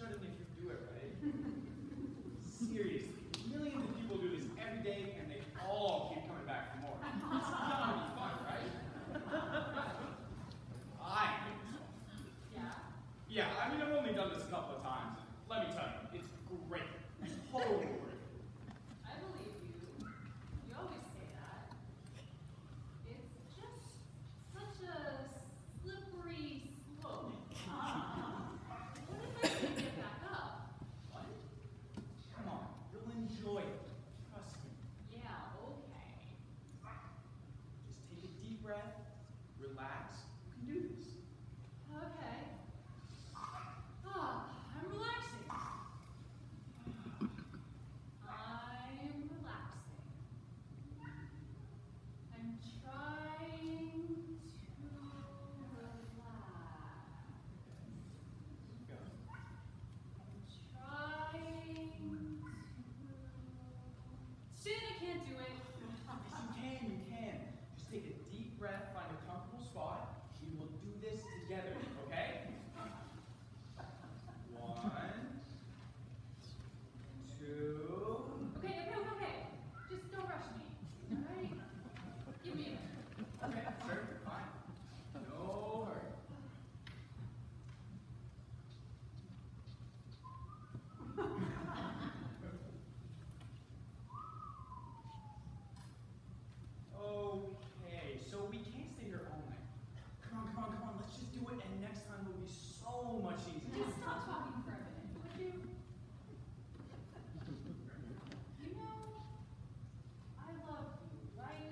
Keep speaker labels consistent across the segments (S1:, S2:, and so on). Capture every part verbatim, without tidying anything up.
S1: shouldn't if you do it right. Seriously, millions of people do this every day, and they all keep coming back for more. It's gotta be fun, right? I think it's fun.
S2: Yeah?
S1: Yeah, I mean, I've only done this a couple of times. Let me tell you, it's great. Totally great.
S2: I believe you. You always say that. It's just such a slippery slope. What if I can get back up?
S1: What? Come on, you'll enjoy it. Trust me.
S2: Yeah, okay.
S1: Just take a deep breath, relax. You can do this.
S2: Okay. Ah, I'm relaxing. I'm relaxing. I'm trying to relax.
S1: Go.
S2: I'm trying to... Shit, I can't do it.
S1: Yes, you can, you can. Just take a deep breath, find a comfortable spot. We will do this together, okay? One, two.
S2: Okay, okay, okay, okay. Just don't rush me, all right? Give me a minute.
S1: Okay, sure, fine. No hurry. Okay, so we can't stay here all night. Come on, come on, come on. Let's just do it, and next time will be so much easier.
S2: Just stop talking for a minute, would you? You know, I love you, right?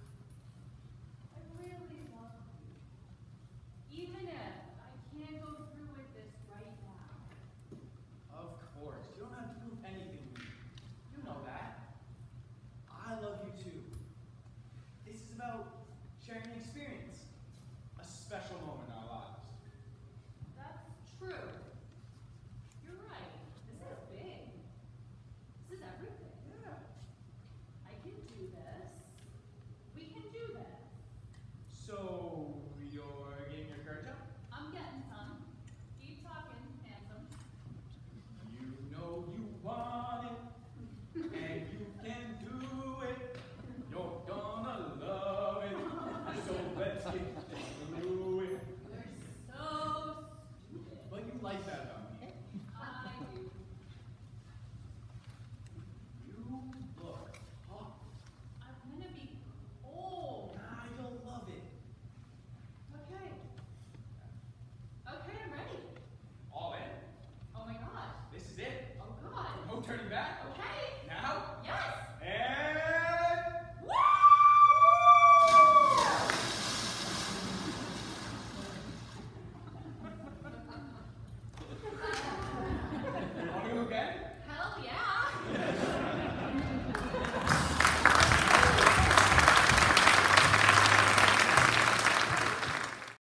S2: I really love you. Even if I can't go through with this right now.
S1: Of course. You don't have to prove anything to me. You know that. I love you too. This is about sharing an experience. A special moment in our lives.
S2: That's true. You're right. This is big. This is everything.
S1: Yeah.
S2: I can do this. We can do this.
S1: So, you're getting your courage up?
S2: I'm getting some. Keep talking, handsome.
S1: You know you want it, and you can do it. You're gonna love it. So let's get through it.
S2: You're so stupid.
S1: But you like that about me.
S2: I do.
S1: You look hot.
S2: I'm gonna be old.
S1: Ah, you'll love it.
S2: Okay. Okay, I'm ready.
S1: All in.
S2: Oh my gosh.
S1: This is it.
S2: Oh God.
S1: No turning back.
S2: Okay.
S1: Now.
S2: Yes.